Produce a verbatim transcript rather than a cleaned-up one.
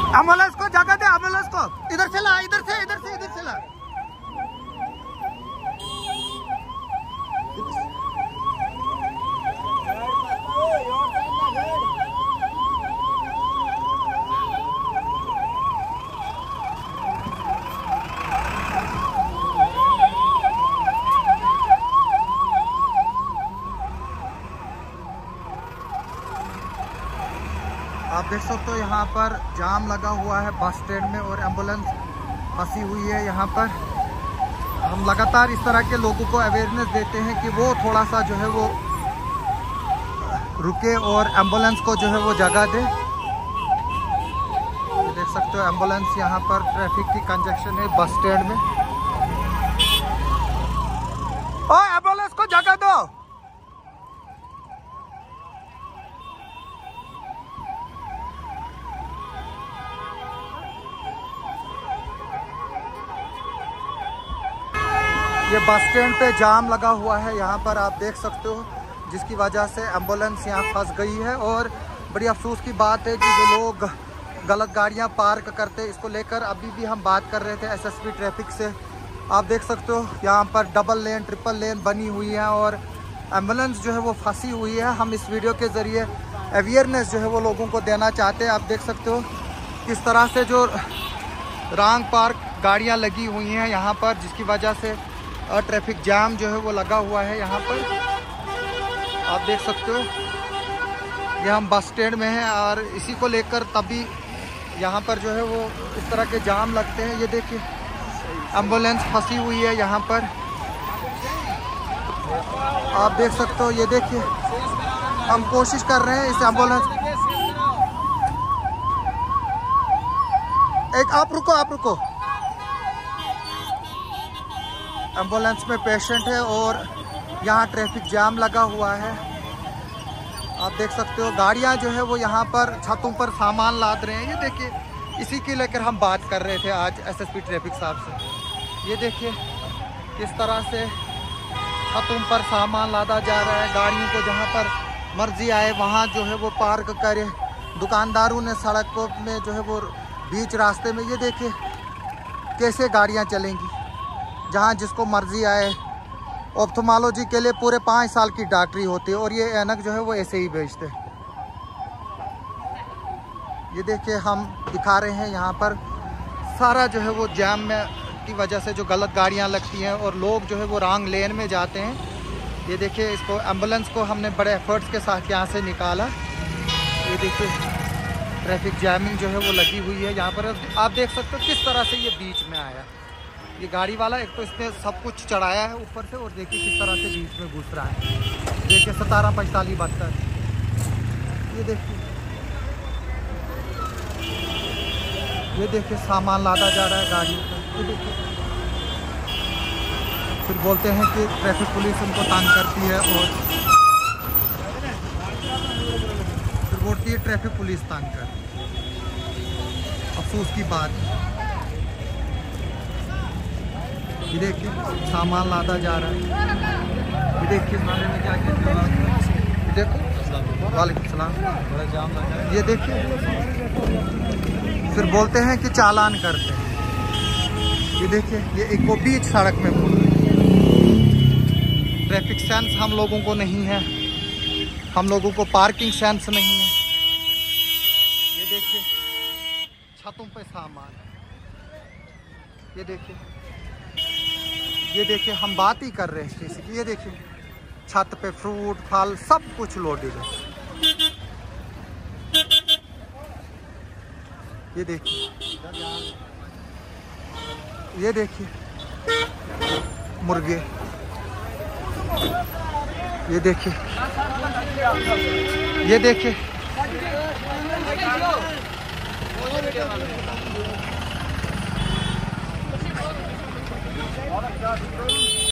Ambulance को जगह दे, ambulance को इधर से ला, इधर से इधर से इधर से ला। आप देख सकते हो यहाँ पर जाम लगा हुआ है बस स्टैंड में और एम्बुलेंस फंसी हुई है यहाँ पर। हम लगातार इस तरह के लोगों को अवेयरनेस देते हैं कि वो थोड़ा सा जो है वो रुके और एम्बुलेंस को जो है वो जगह दे। देख सकते हो एम्बुलेंस यहाँ पर, ट्रैफिक की कंजेक्शन है बस स्टैंड में। ओ एम्बुलेंस को जगह दो। ये बस स्टैंड पे जाम लगा हुआ है यहाँ पर, आप देख सकते हो, जिसकी वजह से एम्बुलेंस यहाँ फंस गई है। और बड़ी अफसोस की बात है कि जो लोग गलत गाड़ियाँ पार्क करते हैं, इसको लेकर अभी भी हम बात कर रहे थे एसएसपी ट्रैफिक से। आप देख सकते हो यहाँ पर डबल लेन ट्रिपल लेन बनी हुई है और एम्बुलेंस जो है वो फंसी हुई है। हम इस वीडियो के ज़रिए अवेयरनेस जो है वो लोगों को देना चाहते हैं। आप देख सकते हो किस तरह से जो रॉन्ग पार्क गाड़ियाँ लगी हुई हैं यहाँ पर, जिसकी वजह से और ट्रैफिक जाम जो है वो लगा हुआ है यहाँ पर। आप देख सकते हो ये हम बस स्टैंड में हैं और इसी को लेकर तभी यहाँ पर जो है वो इस तरह के जाम लगते हैं। ये देखिए एम्बुलेंस फंसी हुई है यहाँ पर, आप देख सकते हो। ये देखिए हम कोशिश कर रहे हैं इस एम्बुलेंस, एक आप रुको आप रुको एम्बुलेंस में पेशेंट है और यहाँ ट्रैफिक जाम लगा हुआ है। आप देख सकते हो गाड़ियाँ जो है वो यहाँ पर छतों पर सामान लाद रहे हैं। ये देखिए इसी के लेकर हम बात कर रहे थे आज एसएसपी ट्रैफिक साहब से। ये देखिए किस तरह से छतों पर सामान लादा जा रहा है, गाड़ियों को जहाँ पर मर्जी आए वहाँ जो है वो पार्क करे। दुकानदारों ने सड़कों में जो है वो बीच रास्ते में, ये देखिए कैसे गाड़ियाँ चलेंगी, जहाँ जिसको मर्जी आए। ऑप्थोमोलॉजी के लिए पूरे पाँच साल की डॉक्टरी होती है और ये ऐनक जो है वो ऐसे ही बेचते हैं। ये देखिए हम दिखा रहे हैं यहाँ पर सारा जो है वो जाम में की वजह से जो गलत गाड़ियाँ लगती हैं और लोग जो है वो रॉन्ग लेन में जाते हैं। ये देखिए इसको एम्बुलेंस को हमने बड़े एफर्ट्स के साथ यहाँ से निकाला। ये देखिए ट्रैफिक जैमिंग जो है वो लगी हुई है यहाँ पर। आप देख सकते हो किस तरह से ये बीच में आया ये गाड़ी वाला। एक तो इसने सब कुछ चढ़ाया है ऊपर से और देखिए किस तरह से बीच में घुस रहा है। देखिए सतारह पैंतालीस बहत्तर, ये देखिए ये देखिए सामान लादा जा रहा है गाड़ियों पर। ये देखिए फिर बोलते हैं कि ट्रैफिक पुलिस उनको तंग करती है और फिर बोलती है ट्रैफिक पुलिस तंग कर। अफसोस की बात, ये देखिए सामान लादा जा रहा है। ये देखिए नाले में क्या क्या, देखो वालेकुम सलाम, बड़ा जाम लगा है। ये देखिए फिर बोलते हैं कि चालान करते हैं। ये देखिए ये एक वो बीच सड़क में बोल रहे हैं। ट्रैफिक सेंस हम लोगों को नहीं है, हम लोगों को पार्किंग सेंस नहीं है। ये देखिए छतों पे सामान, ये देखिए ये देखिए हम बात ही कर रहे हैं किसी की। ये देखिए छत पे फ्रूट फल सब कुछ लोडेड है। ये देखिए ये देखिए मुर्गे, ये देखिए ये देखिए